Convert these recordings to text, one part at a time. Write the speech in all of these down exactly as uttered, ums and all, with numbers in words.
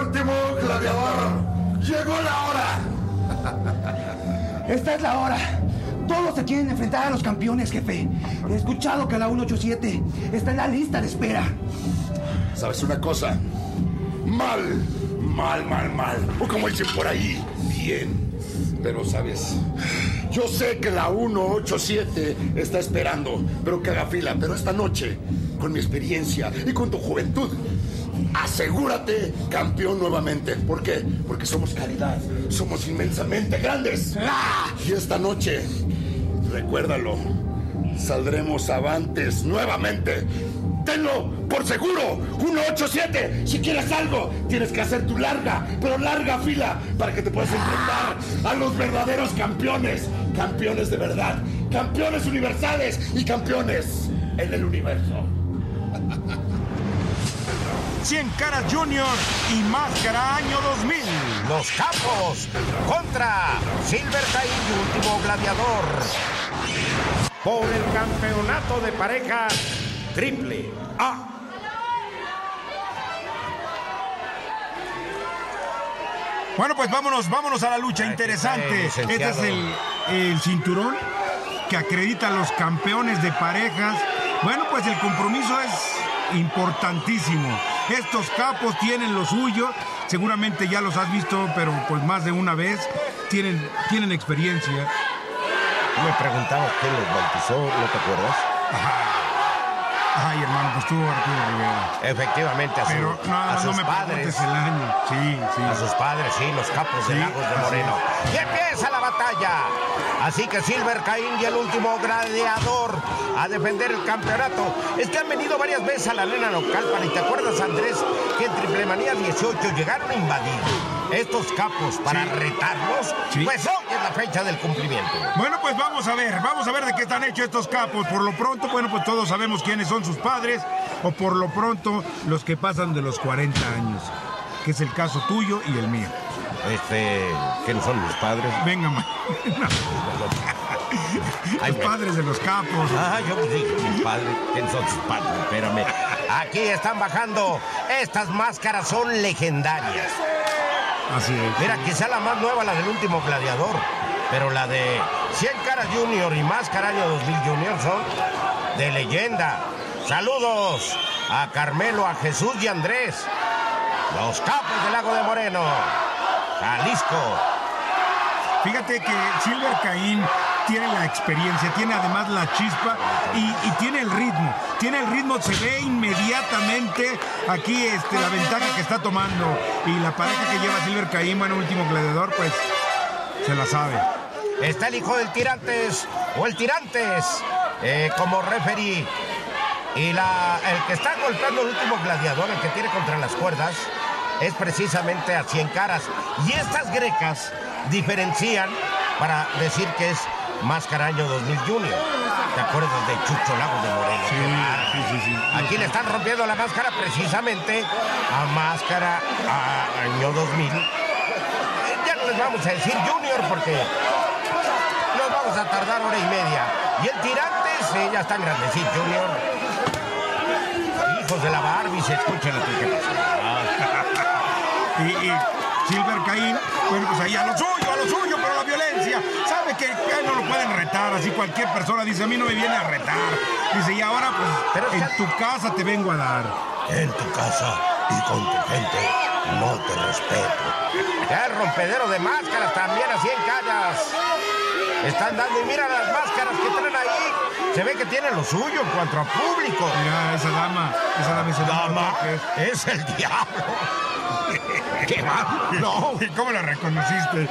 Último gladiador, llegó la hora. Esta es la hora. Todos se quieren enfrentar a los campeones, jefe. He escuchado que la ciento ochenta y siete está en la lista de espera. ¿Sabes una cosa? Mal, mal, mal, mal. O como dicen por ahí, bien. Pero, ¿sabes? Yo sé que la ciento ochenta y siete está esperando, pero que haga fila. Pero esta noche, con mi experiencia y con tu juventud, asegúrate campeón nuevamente. ¿Por qué? Porque somos calidad, somos inmensamente grandes. ¡Ah! Y esta noche, recuérdalo, saldremos avantes nuevamente. Tenlo por seguro. ciento ochenta y siete. Si quieres algo, tienes que hacer tu larga, pero larga fila para que te puedas enfrentar a los verdaderos campeones. Campeones de verdad, campeones universales y campeones en el universo. Cien Caras Junior y Máscara año dos mil. Los Capos contra Silver Caín y Último Gladiador. Por el campeonato de pareja Triple A. Bueno, pues vámonos, vámonos a la lucha. Interesante. Este es el, el cinturón que acredita a los campeones de parejas. Bueno, pues el compromiso es importantísimo. Estos capos tienen lo suyo. Seguramente ya los has visto, pero pues más de una vez. Tienen, tienen experiencia. Me preguntaba quién los bautizó, ¿no te acuerdas? Ajá. Ay, hermano, pues tú, Arturo Rivera. Efectivamente, a, su, Pero no, a sus no me padres. El año. Sí, sí. A sus padres, sí, los Capos sí, de Lagos de Moreno. Es. Y empieza la batalla. Así que Silver Caín y el Último Gladiador a defender el campeonato. Es que han venido varias veces a la arena Naucalpan. ¿Y te acuerdas, Andrés, que en Triple Manía dieciocho llegaron a invadir estos capos para sí. retarlos? Sí. Pues hoy es la fecha del cumplimiento. Bueno, pues vamos a ver, vamos a ver de qué están hechos estos capos. Por lo pronto, bueno, pues todos sabemos quiénes son sus padres, o por lo pronto los que pasan de los cuarenta años, que es el caso tuyo y el mío. Este, ¿quiénes son mis padres? Venga, ma. No. Los padres de los capos. Ah, yo dije mis padres. ¿Quiénes son sus padres? Espérame. Aquí están bajando. Estas máscaras son legendarias. Así es. Mira, quizá la más nueva, la del Último Gladiador, pero la de Cien Caras Junior y Máscara año dos mil Junior son de leyenda. Saludos a Carmelo, a Jesús y a Andrés, los capos del Lago de Moreno, Jalisco. Fíjate que Silver Caín tiene la experiencia, tiene además la chispa y, y tiene el ritmo. Tiene el ritmo, se ve inmediatamente aquí este, la ventaja que está tomando. Y la pareja que lleva Silver Caín, bueno, Último Gladiador, pues se la sabe. Está el hijo del Tirantes, o el Tirantes, eh, como referee. Y la, el que está golpeando el Último Gladiador, el que tiene contra las cuerdas, es precisamente a Cien Caras. Y estas grecas diferencian para decir que es Máscara año dos mil Junior. ¿Te acuerdas de Chucho Lagos de Moreno? Sí, sí, sí, sí. Aquí le están rompiendo la máscara precisamente a Máscara a año dos mil. Ya no les vamos a decir Junior porque nos vamos a tardar hora y media. Y el Tirantes, sí, ya están grandecitos, Junior. Hijos de la Barbie, se escuchan aquí que pasa. y, y Silver Caín, bueno, pues ahí a lo suyo, a lo suyo, pero la violencia. Sabe que no lo pueden retar, así cualquier persona dice, a mí no me viene a retar. Dice, y ahora pues pero en tu casa te vengo a dar. En tu casa y con tu gente no te respeto. Ya el rompedero de máscaras también a Cien Caras. Están dando, y mira las máscaras que traen ahí. Se ve que tienen lo suyo en cuanto a público. Mira, esa dama, esa dama, esa dama, dama es. es el diablo. ¿Qué va? No. ¿Y cómo la reconociste?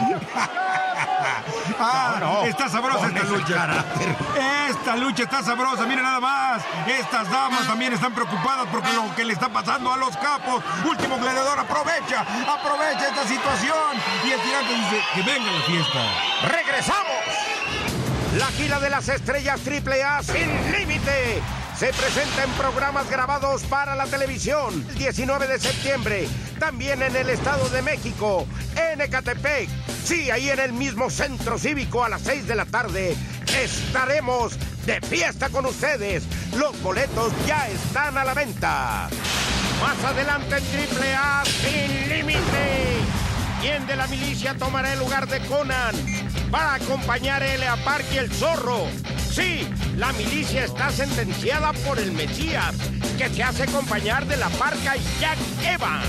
ah, no, no. Está sabrosa esta lucha. Carácter. Esta lucha está sabrosa, miren nada más. Estas damas también están preocupadas porque lo que le está pasando a los capos. Último Gladiador aprovecha, aprovecha esta situación. Y el Tirante dice que venga la fiesta. ¡Regresamos! La gira de las estrellas Triple A sin límite se presenta en programas grabados para la televisión el diecinueve de septiembre, también en el Estado de México, en Ecatepec. Sí, ahí en el mismo centro cívico a las seis de la tarde estaremos de fiesta con ustedes. Los boletos ya están a la venta. Más adelante en Triple A Sin Límite. ¿Quién de la milicia tomará el lugar de Conan? Va a acompañar L A Park y el Zorro. Sí, la milicia está sentenciada por el Mesías, que se hace acompañar de la Parca y Jack Evans.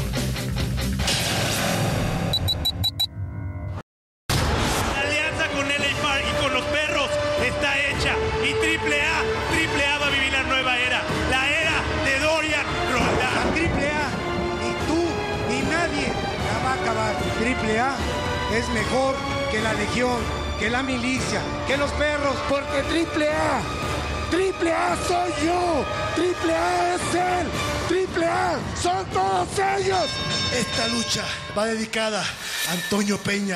La alianza con L A Park y con los perros está hecha. Y Triple A, Triple A va a vivir la nueva era. La era de Dorian Roldán. La Triple A, ni tú ni nadie la va a acabar. Triple A es mejor que la Legión, que la milicia, que los perros, porque Triple A, Triple A soy yo, Triple A es él, Triple A son todos ellos. Esta lucha va dedicada a Antonio Peña.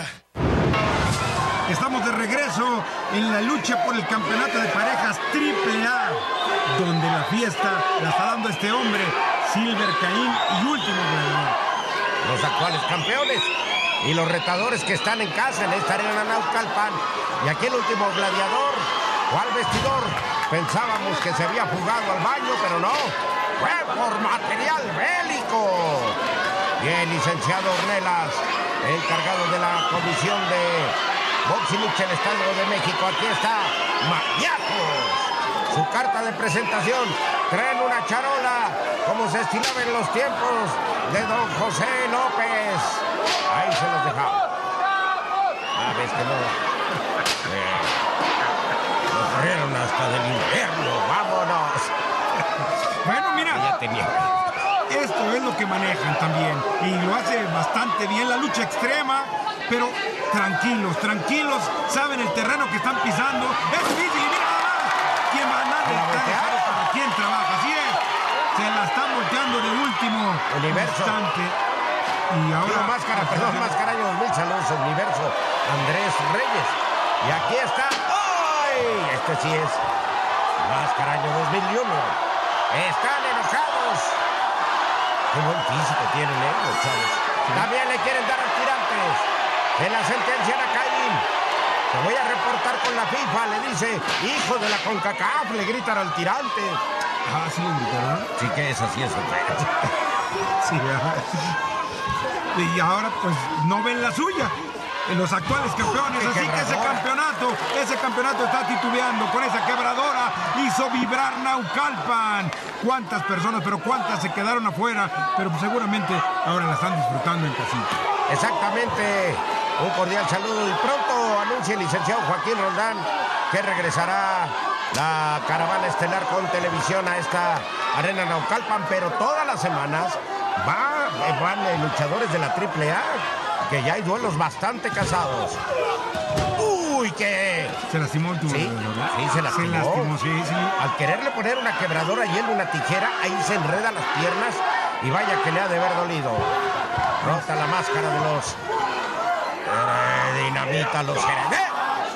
Estamos de regreso en la lucha por el campeonato de parejas Triple A, donde la fiesta la está dando este hombre, Silver Caín y Último Gladiador. Los actuales campeones y los retadores que están en casa en esta arena Naucalpan. Y aquí el Último Gladiador o al vestidor. Pensábamos que se había fugado al baño, pero no. Fue por material bélico. Y el licenciado Ornelas, encargado de la comisión de Box y Lucha en el Estado de México. Aquí está Maníacos. Su carta de presentación. Traen una charola, como se estilaba en los tiempos de don José López. Ahí se los dejaba. Ah, ves que no. Eh, nos corrieron hasta del infierno. Vámonos. Bueno, mira. Ya tenía. Esto es lo que manejan también. Y lo hace bastante bien la lucha extrema. Pero tranquilos, tranquilos. Saben el terreno que están pisando. Es difícil y mira nada más. ¿Quién va a andar? ¿Para quién trabaja? Así es. Se la están volteando de último Universo. instante. Y ahora... Digo, máscara, perdón, máscara año dos mil, saludos, Universo, Andrés Reyes. Y aquí está, ¡ay! Este sí es Máscara año dos mil uno. Están enojados. Qué buen físico tienen, ¿eh, los chavos? Sí. También le quieren dar al Tirantes. En la sentencia a Caín. Te voy a reportar con la FIFA, le dice, hijo de la CONCACAF, le gritan al Tirante. Ah, sí le gritaron. Sí que es así, eso. Sí, ajá. Y ahora pues no ven la suya. Los actuales campeones, así que ese campeonato, ese campeonato está titubeando con esa quebradora, hizo vibrar Naucalpan. Cuántas personas, pero cuántas se quedaron afuera, pero pues seguramente ahora la están disfrutando en casita. Exactamente, un cordial saludo y pronto anuncia el licenciado Joaquín Roldán que regresará la caravana estelar con televisión a esta arena Naucalpan, pero todas las semanas va, van eh, luchadores de la Triple A, que ya hay duelos bastante casados. ¡Uy, qué! Se lastimó el tubo, sí, ¿verdad? Sí, se lastimó. Se lastimó, sí, sí. Al quererle poner una quebradora y él una tijera, ahí se enreda las piernas y vaya que le ha de haber dolido. Rota la máscara de los... Eh, dinamita los herederos.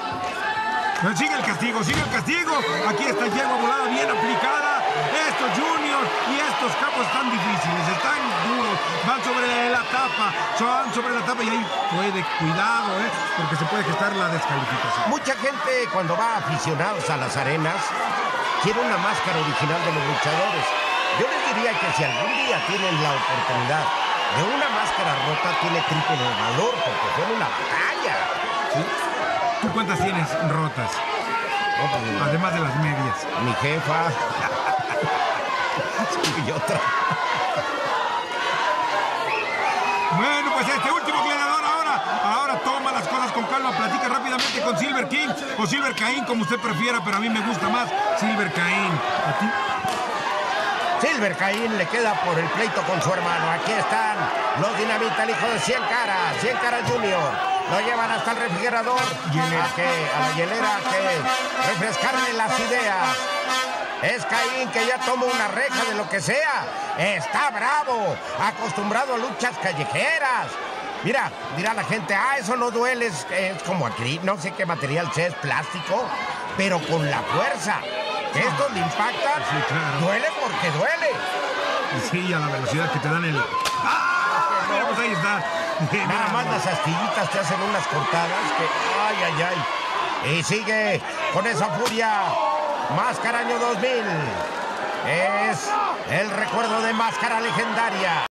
Sigue el castigo, sigue el castigo. Aquí está yegua volada bien aplicada. Estos juniors y estos capos están difíciles, están duros. Van sobre la tapa, van sobre la tapa y ahí puede, cuidado, ¿eh? Porque se puede gestar la descalificación. Mucha gente cuando va aficionados a las arenas quiere una máscara original de los luchadores. Yo les diría que si algún día tienen la oportunidad de una máscara rota, tiene triple de valor porque fue una batalla. ¿Sí? ¿Tú cuántas tienes rotas? No, pues, además de las medias. Mi jefa. Y otra. Bueno, pues este último gladiador ahora, ahora toma las cosas con calma, platica rápidamente con Silver King o Silver Caín, como usted prefiera, pero a mí me gusta más Silver Caín. ¿A ti? Silver Caín le queda por el pleito con su hermano. Aquí están los Dinamita, el hijo de Cien Caras, Cien Caras Junior. Lo llevan hasta el refrigerador, a, que, a la hielera, que refrescarle las ideas. Es Caín que ya toma una reja de lo que sea. Está bravo, acostumbrado a luchas callejeras. Mira, dirá la gente, ah, eso no duele, es, es como aquí, no sé qué material sea, es plástico, pero con la fuerza que estos le impactan, sí, claro. Duele porque duele. Sí, a la velocidad que te dan el... ¡Ah! Mira, pues ahí está. Nada más las astillitas te hacen unas cortadas que... ¡Ay, ay, ay! Y sigue con esa furia. Máscara año dos mil. es el recuerdo de Máscara Legendaria.